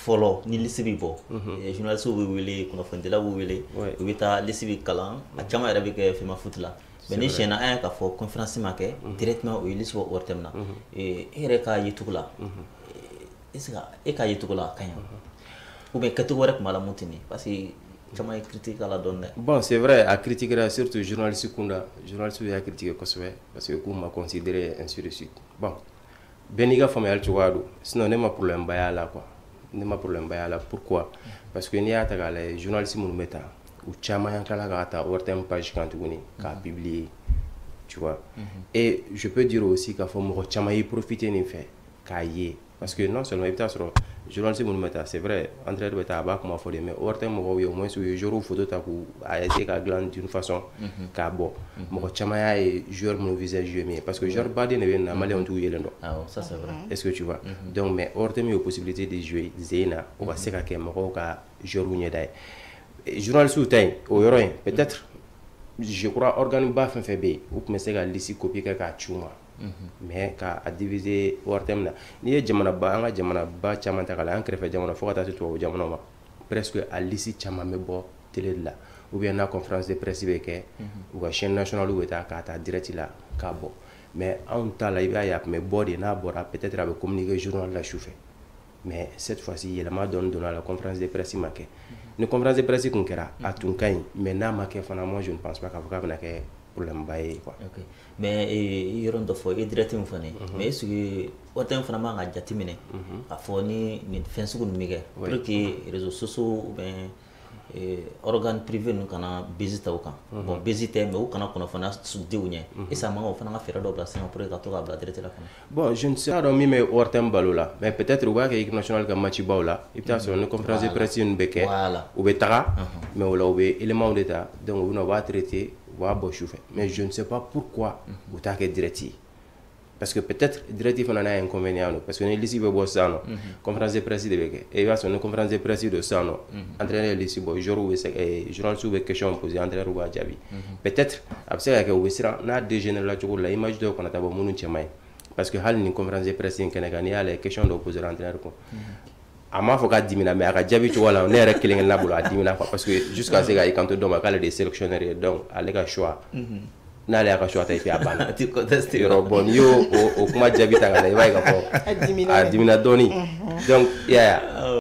fɔlɔ ni lisi bɛ bɔ journaliste bɛ wele kunnafonidilaw bɛ wele u bɛ taa lisi bɛ kalan a caman yɛrɛ bɛ kɛ fɛn foot la mais ni siɲɛna an y'a k'a fɔ conférence ma kɛ directement o ye lisi bɔ ORTM na e yɛrɛ ka yecogo la est-ce que e ka yecogo la a ka ɲi ou bien kɛcogo wɛrɛ tun b'a la mun tɛ nin parce que caman ye critique à la dɔn dɛ. Bon c'est vrai a critiquera surtout journaliste kunda journaliste y'a critiqué kosɛbɛ parce que k'u ma considéré ainsi de suite bon bɛɛ n'i ka faamuyali cogoya don sinon ne ma problème ba y'a la quoi ne ma problème ba y'a la pourquoi parce que n'i y'a ta k'a lajɛ journaliste minnu bɛ taa u caman y'an tila ka taa ORTM page kan tuguni k'a publier tu vois et je peux dire aussi k'a fɔ mɔgɔ caman y'i profiter nin fɛ k'a ye parce que non seulement i bɛ taa sɔrɔ journaliste minnu bɛ taa c'est vrai entraîneur bɛ taa a b'a kuma fɔ de mais ORTM mɔgɔw ye au moins u ye joueur photo ta k'u a essayer k'a dilan d'une façon k'a bɔ mɔgɔ caman y'a ye joueur minnu visage jouer min parce que joueur baden de bɛ na maliyɛnw t'u yelen dɔn ça c'est vrai est-ce que tu vois donc mais ORTM ye possibilité de jouer Zeyna o ka se ka kɛ mɔgɔw ka joueur ɲɛda ye journaliste ta yen o yɔrɔ in peut-être je crois organe ba fɛn fɛn bɛ yen u tun bɛ se ka liste copier kɛ k'a ci u ma mais k'a diviser ORTM na n'i ye jamanaba an ka jamanaba caman ta k'a lajɛ an kɛrɛfɛ jamana fo ka taa se tubabu jamanaw ma presque a liste caman bɛ bɔ télé de la ou bien n'a conférence de presse bɛ kɛ u ka chaîne nationale bɛ taa k'a ta direct la k'a bɔ mais anw ta la i b'a ye a tun bɛ bɔ de n'a bɔra peut-être a bɛ communiquer journal la sufɛ mais cette fois-ci yɛlɛma dɔɔni donna la conférence de presse ma kɛ ni conférence de presse kun kɛra a tun ka ɲi mais n'a ma kɛ fana moi je ne pense pas k'a fɔ k'a bɛna kɛ problème ba ye quoi. Ok mais yɔrɔ dɔ fɔ e direct min fana mais est-ce que ORTM fana man ka jateminɛ a fɔ ni nin fɛn sugu ninnu bɛ kɛ pour que réseaux sociaux ou bien organe privé ninnu kana bezi ta o kan bon bezi tɛ mais u kana kunnafoniya di u ɲɛ est-ce que a man kan o fana ka fɛɛrɛ dɔ bila sen kan pour que ka to k'a bila direct la fana. Bon je ne sais pas dɔn min bɛ ORTM balo la mais peut-être u b'a kɛ équipe nationale ka match baw la i bɛ taa sɔrɔ ni conférence de presse ninnu bɛ kɛ u bɛ taga mais o la u bɛ éléments de ta donc u bɛ na u b'a traiter u b'a bɔ sufɛ mais je ne sais pas pourquoi u t'a kɛ direct ye parce que peut-être direct fana n'a inconvénient parce que ni liste bɛ bɔ sisan nɔ conférence de presse de bɛ kɛ et i b'a sɔrɔ ni conférence de presse don sisan nɔ entraîneur ye liste bɔ joueurs bɛ journalistes bɛ question poser entraîneur b'a jaabi peut-être a bɛ se ka kɛ u bɛ siran n'a dégénéré la cogo la image dɔw kana taa bɔ minnu cɛ man ɲi parce que hali ni conférence de presse in kɛnɛ kan n'i y'a lajɛ question dɔw poser entraîneur kun a m'a fɔ k'a dimina mais a ka jaabi cogo la ne yɛrɛ kelen-kelenna bolo a dimina quoi parce que jusqu'à ce ka i kanto dɔ ma k'ale de ye sélectionneur ye donc ale ka choix n'ale y'a ka choix ta et puis a banna yɔrɔ bon n'i y'o kuma jaabi ta k'a lajɛ i b'a ye k'a fɔ a dimina dɔɔni donc i y'a ye